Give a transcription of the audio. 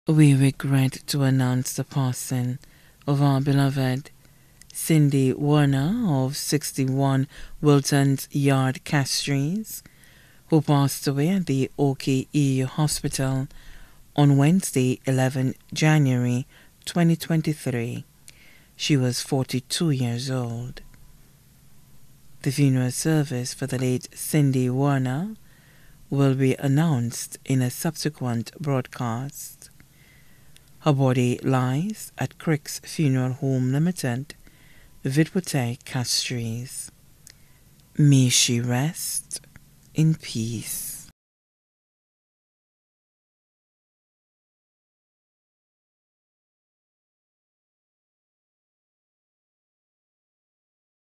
We regret to announce the passing of our beloved Cindy Wehner of 61 Wilton's Yard, Castries, who passed away at the Oakey EU Hospital on Wednesday, 11 January 2023. She was 42 years old. The funeral service for the late Cindy Wehner will be announced in a subsequent broadcast. Her body lies at Crick's Funeral Home Limited, Vidwote, Castries. May she rest in peace.